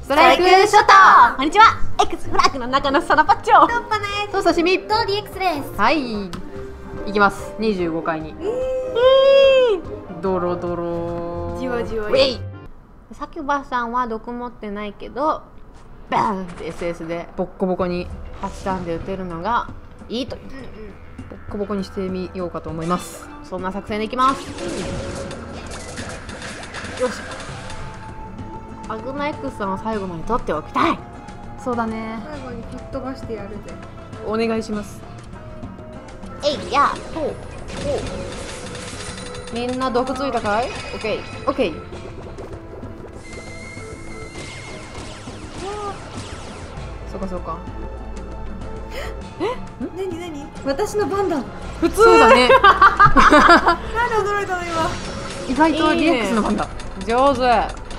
トライクショット。こんにちは。X フラッグの中のサナパッチョ。そう刺身と DX です。 はい、いきます。25回にドロドロじわじわ。 サキュバさんは毒持ってないけどバーンって SS でボッコボコに8ターンで打てるのがいいという、ボッコボコにしてみようかと思います。そんな作戦でいきます。よし、アグナ X さんを最後まで取っておきたい。そうだね、 最後に吹っ飛ばしてやるぜ。 お願いします。えいやほうほう、みんな毒ついたかい？オッケーオッケー。そうかそうか。 なになに？私の番だ。 普通だね。 なんで驚いたの今。 意外とリエックスの番だ。上手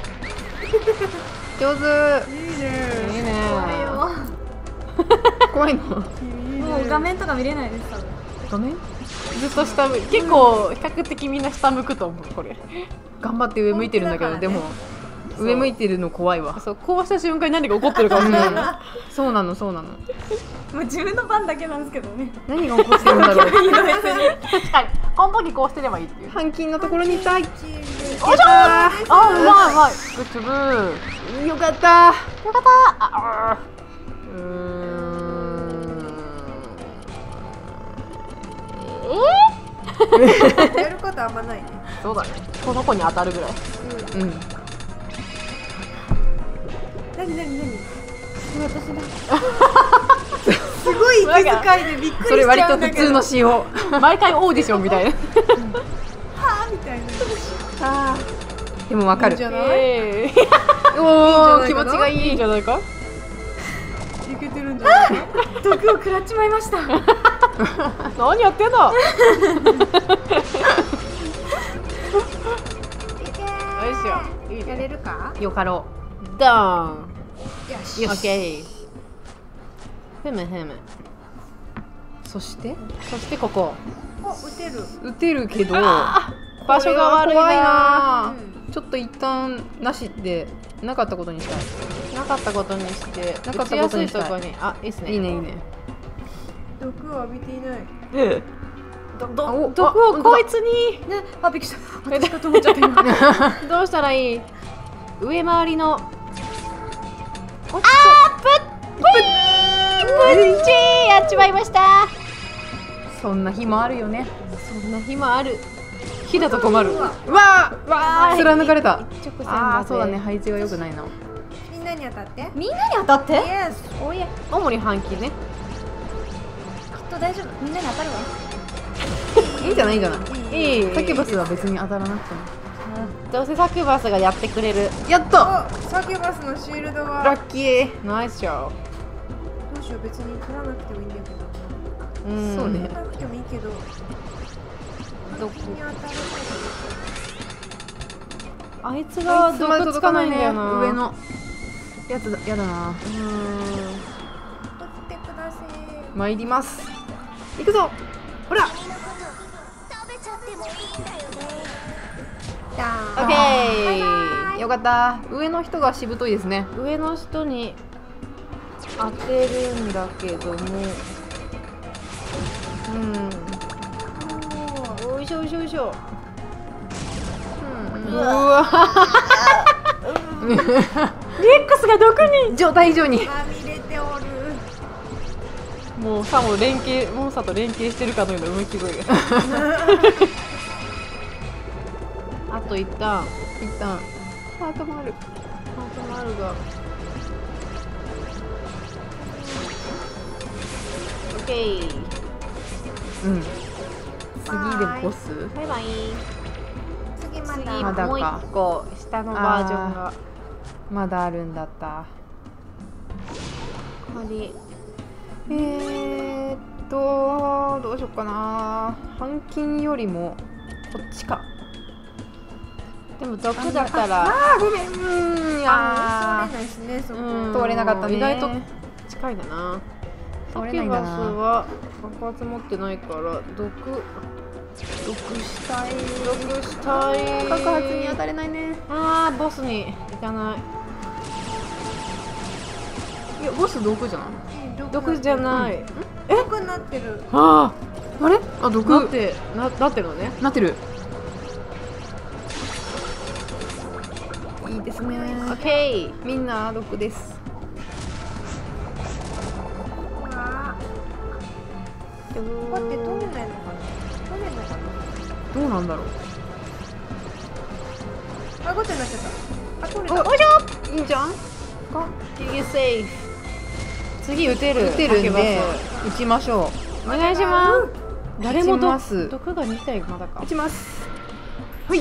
上手。 いいね。 いいね。 怖いよ。 怖いの？ もう画面とか見れないです。 画面？ずっと下向い、結構比較的みんな下向くと思う。これ頑張って上向いてるんだけど、でも上向いてるの怖いわ。そう、こうした瞬間に何が起こってるかもしれない。そうなのそうなの。 もう自分の番だけなんですけどね。 何が起こってるんだろう。 いいの別に。 確かにこの時こうしてればいいっていう。半金のところにいたい。 おおじゃー。あ、うまいうまい。グッチョブー。よかった。よかった。あ、 やることあんまないね。 そうだね。この子に当たるぐらい。うん。 なに私だ。すごい息遣いでびっくりしちゃうんだけど。 それ割と普通の仕様。毎回オーディションみたいな。 はぁみたいな。 あー、でもわかる。 いいんじゃない？ おお、気持ちがいいんじゃないか。 いけてるんじゃないか。毒を食らっちまいました。 何やってんだ。よいしょ。 やれるか？ よかろう。ドーン。 よし。 オッケー。ふむふむ。そしてここ。 お、撃てる。 撃てるけど場所が悪いな。ちょっと一旦なしでなかったことにしたい。なかったことにしてなかったことにしたい。あ、いいっすね。いいねいいね。 毒を浴びていない。 毒をこいつに。 ね、あ、びっくりした。私かと思っちゃった今。 どうしたらいい？上回りの。あー、プッチーやっちまいました。そんな日もあるよね。そんな日もある。火だと困る。わあ、貫かれた。ああ、そうだね。配置が良くないな。 みんなに当たって。 みんなに当たって。 Yes。おや。 主に半期ね。 きっと大丈夫。みんなに当たるわ。 いいんじゃないいいんじゃない。いい。サキュバスは別に当たらなくても。どうせサキュバスがやってくれる。やっと。 サキュバスのシールドが。 ラッキー。ナイスショー。 どうしよう、別に取らなくてもいいんだけど。 そうね。 取らなくてもいいけど。 どこに当たる。 あいつが毒つかないんだよな。上のやつだ、やだな。 取ってください。 参ります。行くぞ。ほら。オッケー。よかった。上の人がしぶといですね。上の人に当てるんだけども。おいしょおいしょおいしょ。うわ。リエックスが毒に状態以上に。 まみれておる。 もうさも連携、モンスターと連携してるかのような動き声が。あと一旦ハートもあるが。オッケー。次でボス。バイバイ。 次ままだもう一個下のバージョンがまだあるんだった。どうしよっかな。半金よりもこっちか。でも毒だったら。あー、ごめん。通れなかったね。意外と近いだな。サキュバスは爆発持ってないから毒したい。爆発に当たれないね。あー、ボスに行かない。 いやボス毒じゃない？ 毒じゃない。 毒になってる。 ああ、あれ？あ、毒なってるのね。 なってる。いいですね。 オッケー。 みんな毒です。 わあ。こうやって取れないのかな。取れないのかどうなんだろう。 な。あ、ゴテになっちゃった。あ、取れた。 おいしょ。いいんじゃん。 ギリセーフ。次撃てる。 撃てるんで撃ちましょお願いします。誰も撃ちます毒が2体まだかう。撃。ちます。はい。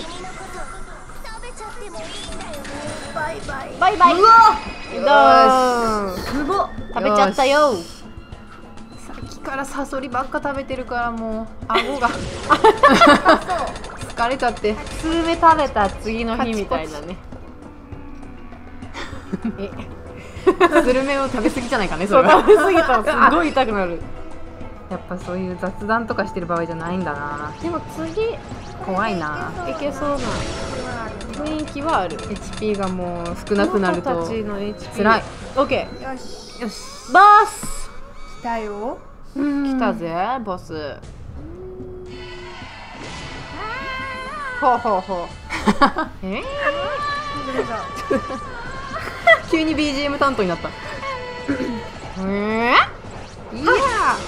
バイバイ。 バイバイ。 うわ。 どーん。 すごっ。 食べちゃったよ。 さっきからサソリばっか食べてるからもう顎が疲れちゃって。 スルメ食べた次の日みたいなね。 スルメを食べ過ぎじゃないかねそそうれは。 食べ過ぎたらすごい痛くなる。 やっぱそういう雑談とかしてる場合じゃないんだな。 でも次怖いな。 いけそうな雰囲気はある。 HP がもう少なくなるとこの子たちの HP 辛い。 オッケよし。 よし。 ー。ボス来たよ。 来来たぜボス。ほうほうほう。 急に BGM 担当になった。いや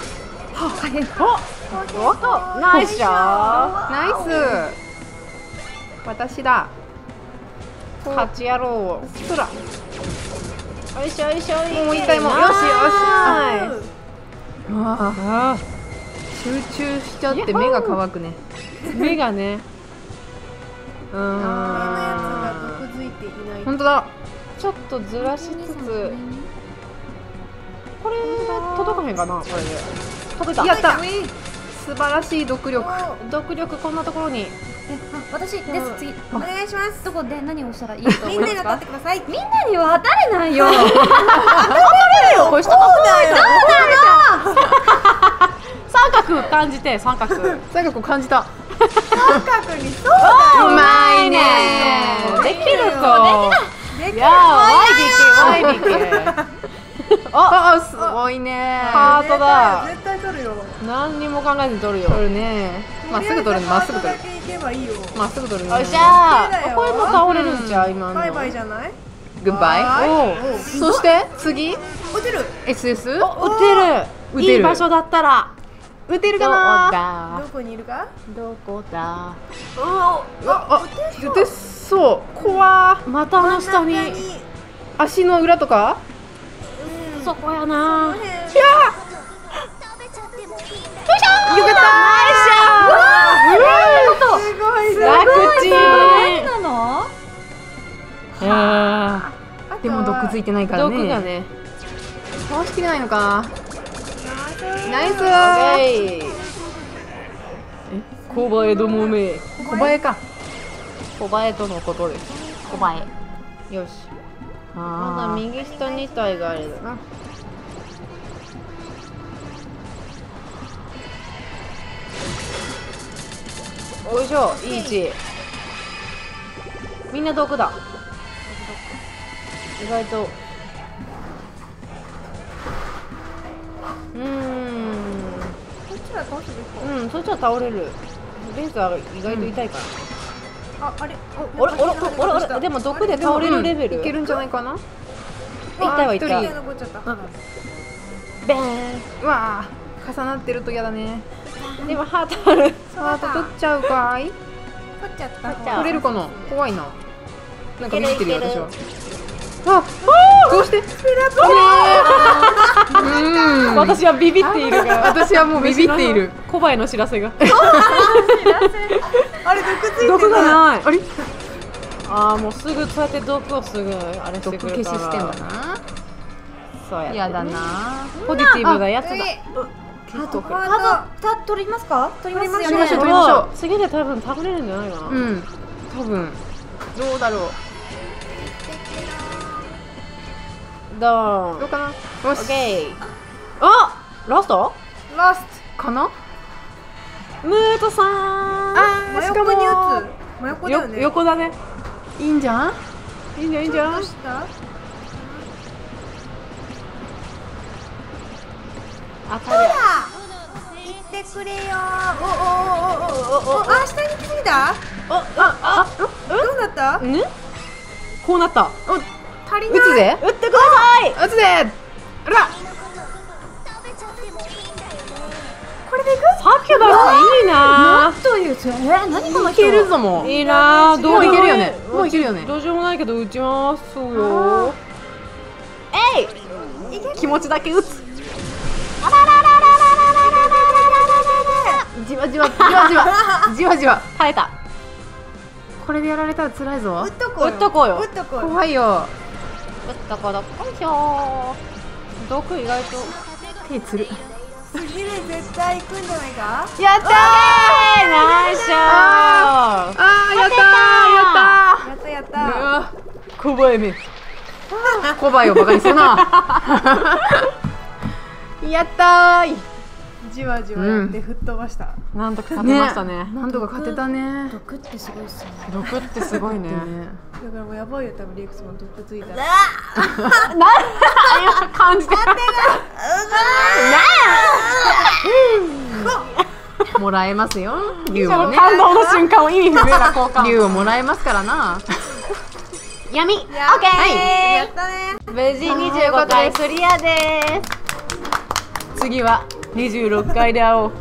おっとナイスショー。 ナイス。私だ。 勝ち野郎。 そら。 よいしょよいしょ。 もう一回もよしよし。 ナイス。 わあ、集中しちゃって目が乾くね。 目がね。 う上のやつがーん。 毒づいていない。 本当だ。 ちょっとずらしつつ。これ届かへんかなこれで。届いた。 やった。素晴らしい毒力。 毒力こんなところに。 私です次お願いします。 どこで何をしたらいいと思いますかみんなに当たってください。 みんなには当たれないよこれ下三角感じて三角。 最後こう感じた。 三角にそうだよ。 うまいね。 できるか。 できる。 いやワイビキ。 あ、すごいね。 ハートだ。 絶対取るよ。 何にも考えずに取るよ。 取るね。まっすぐ取るね。まっすぐ取る。 ハートだけ行けばいいよ。 まっすぐ取るね。 よっしゃそうだよー。これも倒れるんちゃう今の。 バイバイじゃない？ グッバイ。 おう。 そして次落ちる。 SS。 打てる。 打てるいい場所だったら。 打てるどこかな。 だどこにいるか？ どこだ。 あ、打てそう。怖ー。 またあの下に。 足の裏とか。 そこやな。 この辺。 よかったすごい。 楽ちん。 何なのいやー。でも毒ついてないからね。 毒がね。 倒しきれないのか。ナイスオッケー。小林どもめ。 小林か。 小林とのことです。 小林。 よし。まだ右下2体があれだな。おいしょ、いい位置。みんな毒だ。意外と。 こっちは倒すべきか。 そっちは倒れる。レーザーが意外と痛いから。 あ、あれ。 あれでも毒で倒れるレベル。 いけるんじゃないかな。 痛いは痛い。 一人残っちゃった。 ベーうわー、重なってると嫌だね。 ン。でもハートある。 ハート取っちゃうかい。 取っちゃった。 取っちゃう取れるかな。怖いな。なんか見てるよいける私は。あ、どうして。 私はビビっているが。 私はもうビビっている。 小林の知らせが。 あれ毒ついてる。 毒がない。 あれ。 ああ、もうすぐそうやって毒をすぐあれして毒くるから。 消ししてんだな。 そうやってね。 やだな。 ポジティブなやつだ。 ハート。 ハート取りますか取りますよね取りましょう取りましょう。 次で多分倒れるんじゃないかな。 うん。多分。どうだろう。 ドーン。 どうかな。よオッし。 ケー。あ、ラスト？ ラストかな。 ムートさん。 あ真横に打つ。真横だよね。 横だね。 いいんじゃん。 いいんじゃんいいんじゃん。 どうした？ 当たりや。 行ってくれよ。あ、下に行き過ぎた。どうなった。 こうなった。 足りない。 打つぜ。打ってください。打つぜ。あら。 これでいく。 サキュバスいいな。 なんという何この人。 いけるぞもう。いいな。 もういけるよね。もういけるよね。 どうしようもないけど打ちますよ。えい。気持ちだけ打つ。 じわじわじわじわじわじわ耐えた。 これでやられたら辛いぞ。 打っとこうよ。 打っとこうよ。 打っとこうよ。 怖いよ。 打ったこどっこいしょ。毒意外と手つる。 次で絶対行くんじゃないか。 やったー。ナイスショー。 あーやったーやったー。 やった。 小林め。 コバイをバカにするな。やったーい。 じわじわやって吹っ飛ばした。 なんとか勝てましたね。 なんとか勝てたね。 毒ってすごいっすね。 毒ってすごいね。 だからもうやばいよ、多分リエクスも毒ついたら。 感じて。 もらえますよ。竜をね。 感動の瞬間を意味不明な交換。 竜をもらえますからな。闇。 オッケー。やったね。 無事25回クリアです。次は26回で会おう。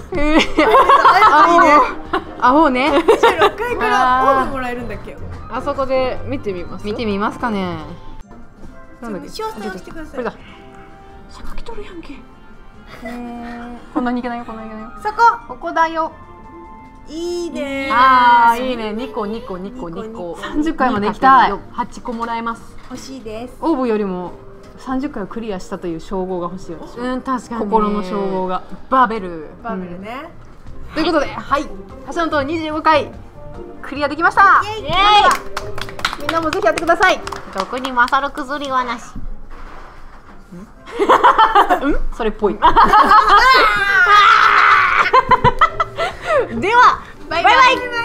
会おうね。 26回からオーブもらえるんだっけ。 あそこで見てみます。 見てみますかね。 なんだっけ。詳細をしてください。 これだ。榊取るやんけ。こんなにいけないよ、こんなにいけないよ。 そこ。 ここだよ。 いいね。 ああ、いいね。2個2個2個2個。 30回まで行きたい。 8個もらえます。 欲しいです。 オーブよりも30回をクリアしたという称号が欲しいよ。 確かに。 心の称号が。 バーベル。 バーベルね。 ということで、はい。橋本25回クリアできました。 イエイ。 みんなもぜひやってください。 毒に勝る薬はなし。 それっぽい。 では、バイバイ。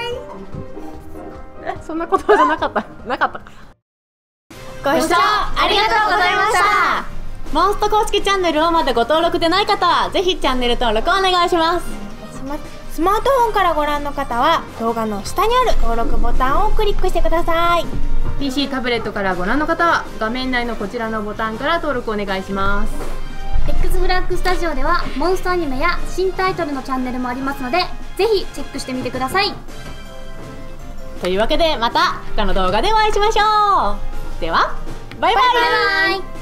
そんな言葉じゃなかった。なかった。 ご視聴ありがとうございました。モンスト公式チャンネルをまだご登録でない方はぜひチャンネル登録お願いします。 スマートフォンからご覧の方は動画の下にある登録ボタンをクリックしてください。 PC タブレットからご覧の方は画面内のこちらのボタンから登録お願いします。 X フラッグスタジオではモンストアニメや新タイトルのチャンネルもありますのでぜひチェックしてみてください。 というわけでまた他の動画でお会いしましょう。ではバイバイ。 バイバイ。